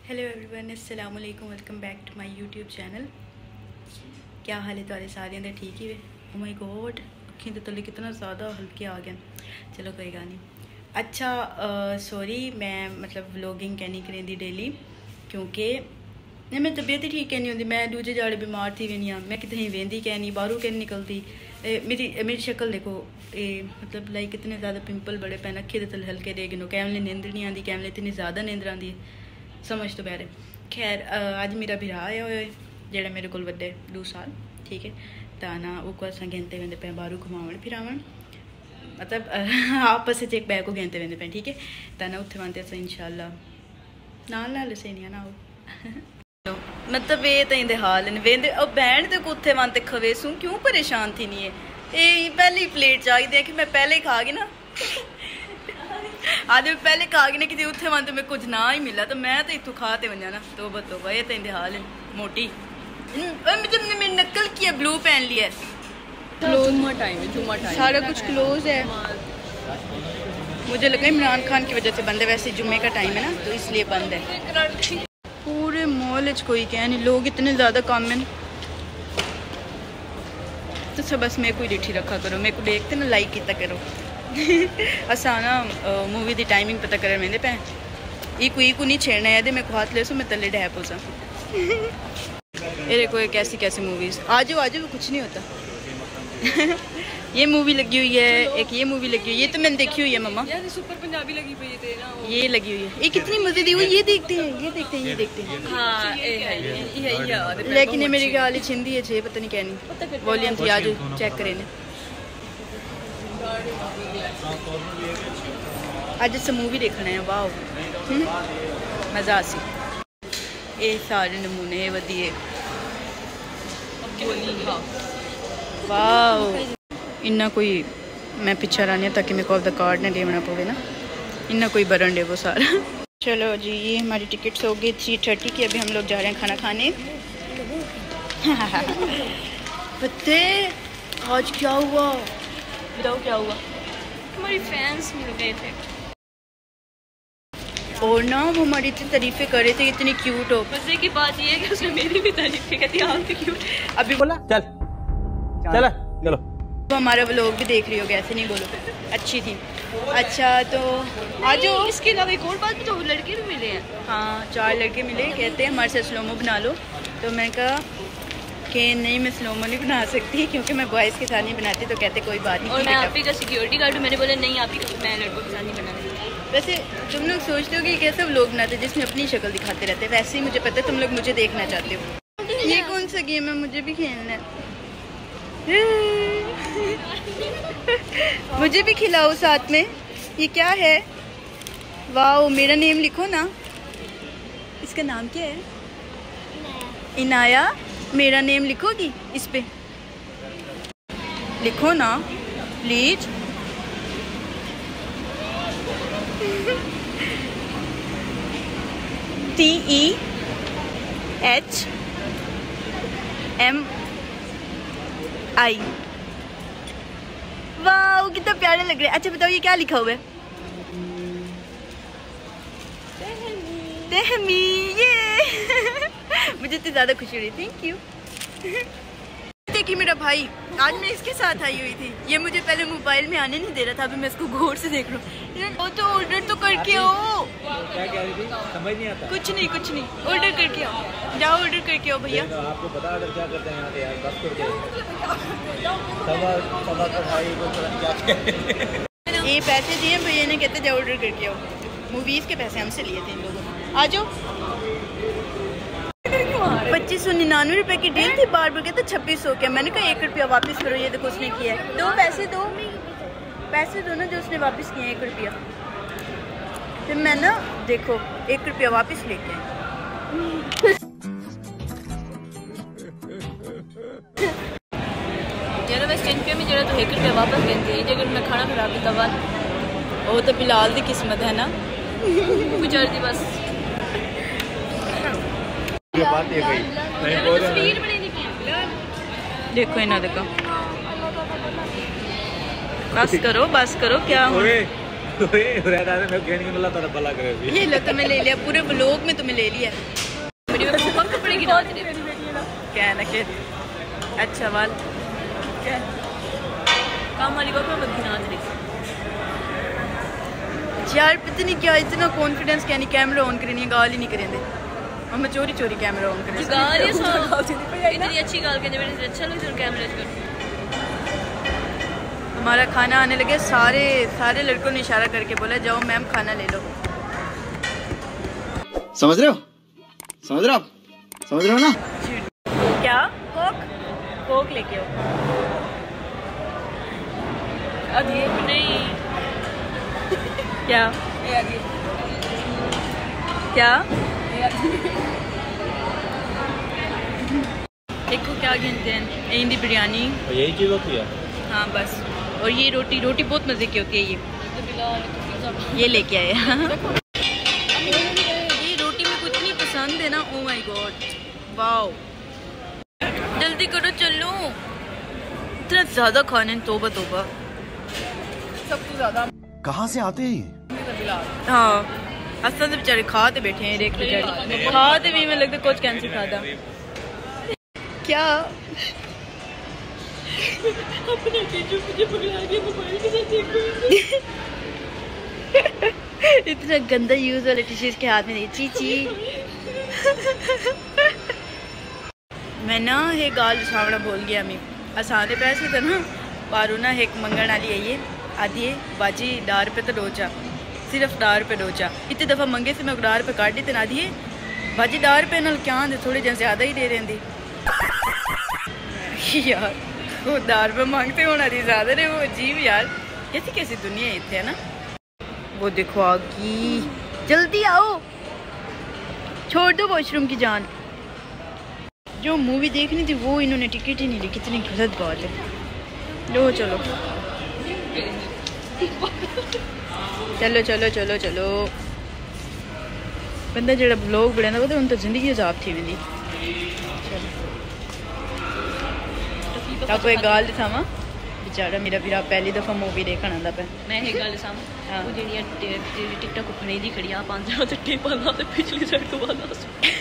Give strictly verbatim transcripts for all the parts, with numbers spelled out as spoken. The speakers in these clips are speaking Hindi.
हेलो एवरीवन, अस्सलाम वालेकुम, welcome back to my YouTube channel. क्या हाल है तुम्हारे सारे अंदर ठीक ही वे? ओ माय गॉड, अखीं तो तले कितना ज़्यादा हल्के आ गए। चलो कोई गल नहीं। अच्छा सॉरी, मैं मतलब व्लॉगिंग कहनी करें दी डेली क्योंकि नहीं मैं तबीयत ही ठीक नहीं होंगी। मैं दूजे जाड़े बीमार थी वेनी हाँ, मैं कितनी वेंदी कह नहीं, बाहरों कह निकलती। ए, मेरी मेरी शक्ल देखो, ए, मतलब लाइक इतने ज़्यादा पिंपल बड़े पैन, अखे दे तले हल्के रह गए। कैमले नींद नहीं आती, कैमले इतनी ज़्यादा नींद आती है, समझ तो पैरे। खैर अज मेरा भरा आया हुआ जेड़ा मेरे को वड्डे दो साल, ठीक है। तो ना वो को अस गेंते वेंदे पे बाहरों घुमावन फिरावन, मतलब आपस एक बैग को गेंते वेंदे पे, ठीक है। तो ना उत्थे वनते अस इंशाल्लाह नाल नाल सहेलियां ना हो मतलब ये तो इंदे हाल ने वेंदे अब बैंड ते कुत्थे वनते खवेसू क्यों परेशान थी नहीं है। ये पहली प्लेट चाहिए कि मैं पहले ही खा गई ना आज मैं पहले खा गई ना कि उत्थे वहां तो मैं कुछ ना ही मिला तो मैं तो इतों खा ते वना ना। तो बतो भाई तो इंदे हाल है मोटी। जब ने मेरी नकल किया, ब्लू पहन लिया, जुम्मा टाइम है, जुम्मा टाइम सारा कुछ क्लोज है। मुझे लगा इमरान खान की वजह से बंद है, वैसे जुम्मे का टाइम है ना तो इसलिए बंद है। पूरे मॉल कोई कह नहीं, लोग इतने ज़्यादा कम हैं तो सब बस मेरे को ही डिठी रखा करो, मेरे को देखते ना लाइक किया करो। असा ना मूवी की टाइमिंग पता कर मेरे पे एक को नहीं छेड़ना है, मेरे को हाथ ले सो मैं तले डैप हो सा। ये देखो ये कैसी कैसी मूवीज़, आज आज भी कुछ नहीं होता। ये मूवी लगी हुई है, एक ये मूवी लगी हुई है, ये तो मैंने देखी हुई है मम्मा। यार सुपर पंजाबी लगी हुई है ना, ये लगी हुई है, ये कितनी मजे दी हुई। ये देखते हैं ये देखते हैं ये देखते हैं हाँ ये है ये है यार। लेकिन ये मेरी गाली छिंदी है छे पता नहीं क्या नहीं वॉल्यूम थी, आज चेक करें आज से मूवी देखना है। वाह मज़ा आसी, ये सारे नमूने वधिए। वाह इन्ना कोई मैं पिछा रहनी ताकि मेरे को अपना कार्ड ना देना पवे ना, इन्ना कोई बरन दे वो सारा। चलो जी, ये हमारी टिकट्स हो गई थ्री थर्टी की, अभी हम लोग जा रहे हैं खाना खाने। पत्ते आज क्या हुआ बताओ, क्या हुआ? हमारी फैंस मिल गए थे और ना वो हमारी इतनी तारीफें कर रहे थे, इतनी क्यूट हो। मजे की बात ये है कि उसने मेरी भी तारीफें कहती है, आप क्यूट। अभी बोला चल चल चलो, तो हमारा व्लॉग भी देख रही होगी, ऐसे नहीं बोलो, अच्छी थी। अच्छा तो आज इसके अलावा एक और बात भी, तो लड़के भी मिले हैं। हाँ चार लड़के मिले, कहते हैं हमारे साथ स्लोमो बना लो। तो मैं कहा कि नहीं मैं स्लोमो नहीं बना सकती क्योंकि मैं बॉयज़ के साथ नहीं बनाती। तो कहते कोई बात नहीं, और मैं आप ही का सिक्योरिटी गार्ड हूँ। मैंने बोला नहीं आप ही का, मैं लड़कों के साथ नहीं बनाती। वैसे तुम लोग सोचते हो कि कैसे व्लॉग बनाते हैं जिसमें अपनी शक्ल दिखाते रहते हैं, वैसे ही मुझे पता है तुम लोग मुझे देखना चाहते हो। ये कौन सा गेम है, मुझे भी खेलना है। मुझे भी खिलाओ साथ में। ये क्या है? वाह मेरा नेम लिखो ना। इसका नाम क्या है? इनाया। मेरा नेम लिखोगी इस पे? लिखो ना please. T E H M I. वाह कितना प्यारे लग रहे हैं। अच्छा बताओ ये क्या लिखा हुआ है? तहमी। ये मुझे इतनी ज़्यादा खुशी हो रही, थैंक यू। देखिए मेरा भाई, आज मैं इसके साथ आई हुई थी, ये मुझे पहले मोबाइल में आने नहीं दे रहा था, अभी मैं इसको गौर से देख रहा हूँ। वो तो ऑर्डर तो करके आओ। क्या कह रही थी? समझ नहीं आता। कुछ नहीं कुछ नहीं, ऑर्डर करके आओ, जाओ ऑर्डर करके आओ भैया। आपको पता ऑर्डर क्या करते हैं यहाँ पे यार, बस करके सवा सवा तो भाई को क्या ये पैसे दिए भैया ने, कहते जाओ ऑर्डर करके आओ। मूवीज़ के पैसे हमसे लिए थे इन लोगों ने। आ जाओ। पच्चीस सौ निन्यानवे रुपये की डील थी, बार बार कहते छब्बीस सौ के। मैंने कहा एक रुपया वापस करो, ये देखो उसने किया है। दो पैसे दो पैसे दो ना जो उसने वापस किए, एक रुपया। फिर मैं ना देखो एक रुपया वापस लेके यार वेस्ट इंडिया में जरा तो एक रुपया वापस लेते हैं, जगह मैं खाना खराब किया बाद वो तो बिलाल की किस्मत है ना, गुजर दी बस। ये बात है भाई, नहीं बोल रहा। देखो इन्हें देखो, बस करो बस करो, क्या हो ये लो तुम्हें ले लिया, पूरे ब्लॉग में तुम्हें ले लिया। कपड़े गिरा क्या ना कि अच्छा वाल क्या काम वाली को मैं गिरा दे यार, पता नहीं क्या इतना कॉन्फिडेंस क्या नहीं, कैमरा ऑन करें गाल ही नहीं करेंगे और मैं चोरी चोरी कैमरा ऑन करें गाल ये इतनी अच्छी गाल के मेरे अच्छा लगता है कैमरे कर। हमारा खाना आने लगे, सारे सारे लड़कों ने इशारा करके बोला जाओ मैम खाना ले लो। समझ रहे हो समझ रहे हो आप समझ रहे हो ना? क्या कोक कोक लेके आओ। अब ये नहीं क्या क्या देखो क्या गिनते हैं, हिंदी बिरयानी यही चीज़ होती है। हाँ बस, और ये रोटी रोटी बहुत मज़े की होती है। ये ये लेके आए ये रोटी में कुछ नहीं पसंद है ना। ओ माय गॉड वाओ, जल्दी करो चलो, इतना ज़्यादा खाने तोबा तोबा। सबसे ज्यादा कहाँ से आते हैं? हाँ असल से बेचारे खाते बैठे हैं, एक बेचारे खाते भी, मैं लगता कुछ कैंसिल खाता क्या अपने टीचर मुझे पकड़ा के मोबाइल के साथ देखो इतना गंदा यूज वाले टीचर्स के हाथ में नहीं। चीची मैं ना ये गाल छावड़ा बोल गया मैं आसाने पैसे थे ना पारू ना एक मंगन वाली आई है आदि है बाजी डार पे तो डोचा, सिर्फ डार पे डोचा। इतनी दफ़ा मंगे से मैं डार पे काट दी तना दिए बाजी डार पे ना क्या दे थोड़े जैसे ज़्यादा ही दे रहे थी यार, वो दार पे मांगते होना थी ज़्यादा रे, वो अजीब यार, कैसी कैसी दुनिया इतने है ना। वो देखो आगी, जल्दी आओ, छोड़ दो वॉशरूम की जान। जो मूवी देखनी थी वो इन्होंने टिकट ही नहीं ली, कितनी गलत बात है। लो चलो चलो चलो चलो चलो, बंदा जरा ब्लॉग बनाता वो तो जिंदगी अजाब थी वेंदी। आपको एक गाल दिखावा, बेचारा मेरा वीरा पहली दफा मूवी देखने आंदा पे। मैं एक गल साम वो जेडी टिकटॉक उठने दी खड़ी आ पांच जगह ते टेपल ते पिछली साइड तो वाला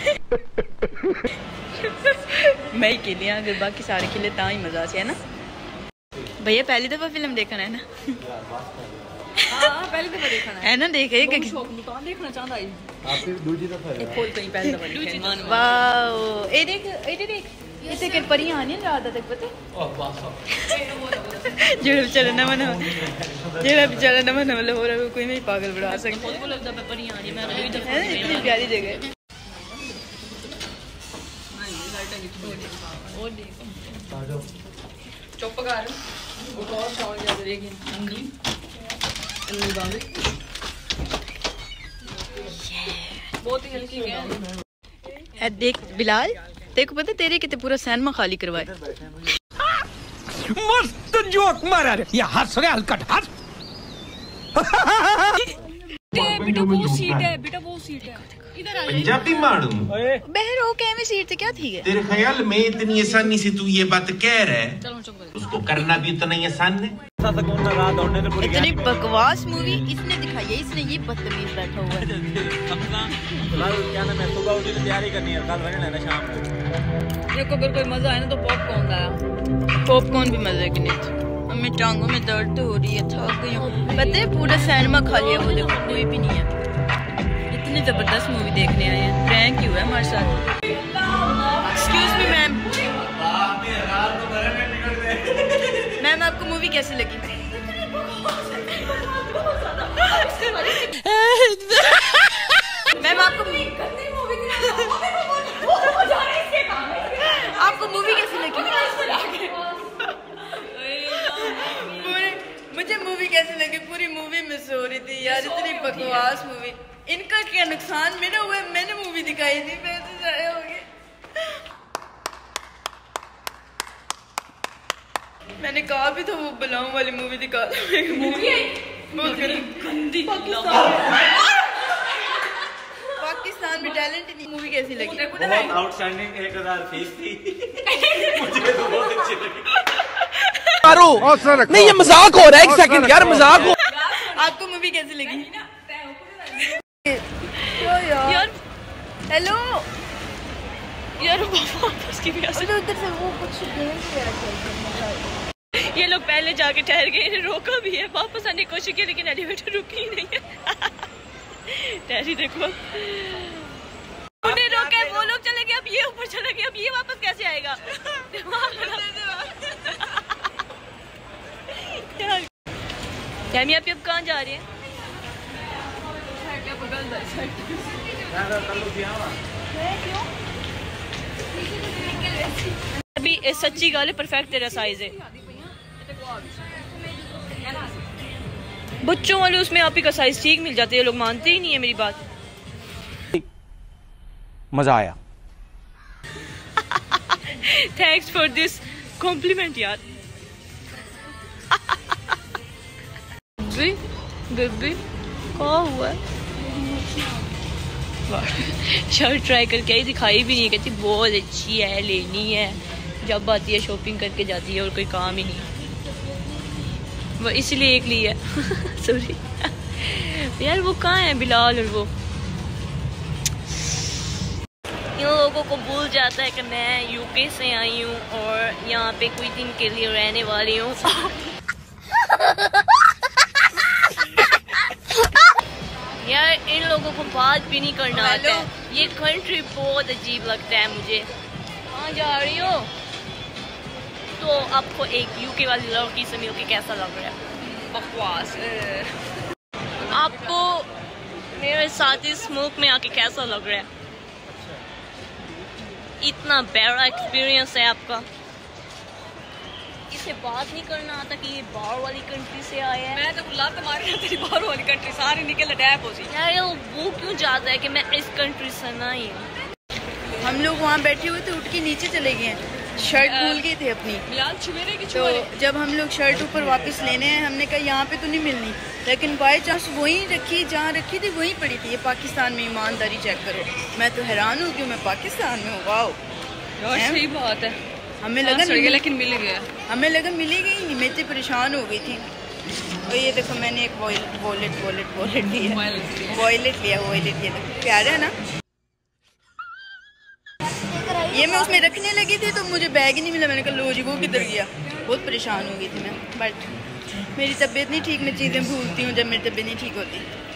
मैं ही खेली अगर बाकी सारे खेले ता ही मजा से है ना। भैया पहली दफा फिल्म देखना है ना? हां पहली दफा देखना है ना, देखे कि कौन देखना चाहता है आप फिर दूसरी दफा एक खोल कहीं पहली दफा देखना। वाओ ए देख ए देख इसे के परियां आनी रात तक पता ओह वाह जेड़ा बेचारा ना मना जेड़ा बेचारा ना मना मतलब हो रहा है, कोई नहीं पागल बना सकता। खुद को लगता है परियां आनी, मैं अगली दफा है ना, इतनी प्यारी जगह। और देखो चुप कर वो और साउंड ज्यादा देगी अंगली अंगली बांधे बहुत ही हल्की है। ए देख बिलाल, देखो पता तेरे कितने पूरा सिनेमा खाली करवाए। मस्त जोक मारा रे, ये हंस रे हलकट हंस। बेटा वो सीट है, बेटा वो सीट है, इधर आ पंजाबी मालूम बहरो कैमे सीट से क्या थी है? तेरे ख्याल में इतनी आसानी से तू ये बात कह रहा है, उसको करना भी उतना ही आसान है। इतनी बकवास मूवी इसने दिखाई है, इसने ये बदतमीज बैठा हुआ है। क्या नाम है, सुबह उठी तो तैयारी करनी है, कल रहना है ना शाम को। देखो अगर कोई मजा आए ना तो पॉपकॉर्न लाया, पॉपकॉर्न भी मजे की नहीं थी। मेरी टांगों में दर्द हो रही है, थक गई हूँ। पता है पूरा सिनेमा खा लिया, वो देखो कोई भी नहीं है। इतनी जबरदस्त मूवी देखने आए हैं, प्रैंक क्यों है हमारे साथ। एक्सक्यूज मी मैम, मैम आपको मूवी कैसी लगी? मैम आपको आपको मूवी कैसी लगी? पूरी मुझे मूवी कैसी लगी? पूरी मूवी मिस हो रही थी यार, इतनी बकवास मूवी। इनका क्या नुकसान मेरा हुआ, मैंने मूवी दिखाई थी, पैसे जाए हो गए। मैंने कहा भी था वो बलाऊ वाली मूवी दिखा दो। मूवी गंदी पाकिस्तान में टैलेंट नहीं। मूवी कैसी लगी? बहुत आउटस्टैंडिंग, एक हजार फीस थी। मुझे तो बहुत अच्छी लगी। नहीं ये मजाक हो रहा है, एक सेकंड यार, मजाक हो आपको मूवी कैसी लगी? यार हेलो यार वापस की उधर से वो कुछ गेम ये लोग पहले जाके ठहर गए, रोका भी है, वापस आने की कोशिश की लेकिन एलिवेटर रुकी ही नहीं है। ठहरी देखो उन्हें रोका है, वो लोग चले गए, अब ये ऊपर चले गए, अब ये वापस कैसे आएगा? आप अब कहाँ जा रहे हैं? अभी सच्ची गाल है, परफेक्ट तेरा साइज है। बच्चों वाले उसमें आप ही का साइज ठीक मिल जाते हैं, लोग मानते ही नहीं है मेरी बात। मजा आया। थैंक्स फॉर दिस कॉम्प्लीमेंट यार। बेबी बेबी क्या हुआ? शर्ट ट्राई करके आई, दिखाई भी नहीं, कहती बहुत अच्छी है, लेनी है। जब आती है शॉपिंग करके जाती है और कोई काम ही नहीं, वो इसलिए एक ली है। सॉरी यार, वो कहाँ है बिलाल? और वो इन लोगों को भूल जाता है कि मैं यूके से आई हूँ और यहाँ पे कोई दिन के लिए रहने वाली हूँ। यार इन लोगों को बात भी नहीं करना आता है। ये कंट्री बहुत अजीब लगता है मुझे। कहाँ जा रही हो? तो आपको एक यूके वाली लड़की से मिलके कैसा लग रहा है? बकवास। आपको मेरे साथ इस मुल्क में आके कैसा लग रहा है? इतना बड़ा एक्सपीरियंस है आपका, इसे बात नहीं करना आता कि ये बाहर वाली कंट्री से आया है। मैं तो बुला के मार रहा तेरी बाहर वाली कंट्री सारी निकल डैप हो सी यार। वो क्यों जाता है कि मैं इस कंट्री से नहीं हूँ। हम लोग वहाँ बैठे हुए थे, उठ के नीचे चले गए हैं, शर्ट भूल गए थे अपनी। तो जब हम लोग शर्ट ऊपर वापस लेने हैं, हमने कहा यहाँ पे तो नहीं मिलनी, लेकिन बाई चांस वहीं रखी, जहाँ रखी थी वहीं पड़ी थी। ये पाकिस्तान में ईमानदारी चेक करो। मैं तो हैरान हूँ कि मैं पाकिस्तान में हूँ। वाओ यार सही बात है। हमें लगा नहीं, लेकिन मिल गया। हमें लगा मिलेगा ही नहीं, मैं इतनी परेशान हो गई थी। और ये देखो मैंने एक वॉलेट वॉलेट वॉलेट वॉलेट लिया, वॉलेट लिया वॉलेट ये देखो प्यारा है ना। ये मैं उसमें रखने लगी थी तो मुझे बैग ही नहीं मिला। मैंने कहा लो जी, वो किधर गया? बहुत परेशान हो गई थी मैं। बट मेरी तबीयत नहीं ठीक, मैं चीज़ें भूलती हूँ जब मेरी तबीयत नहीं ठीक होती।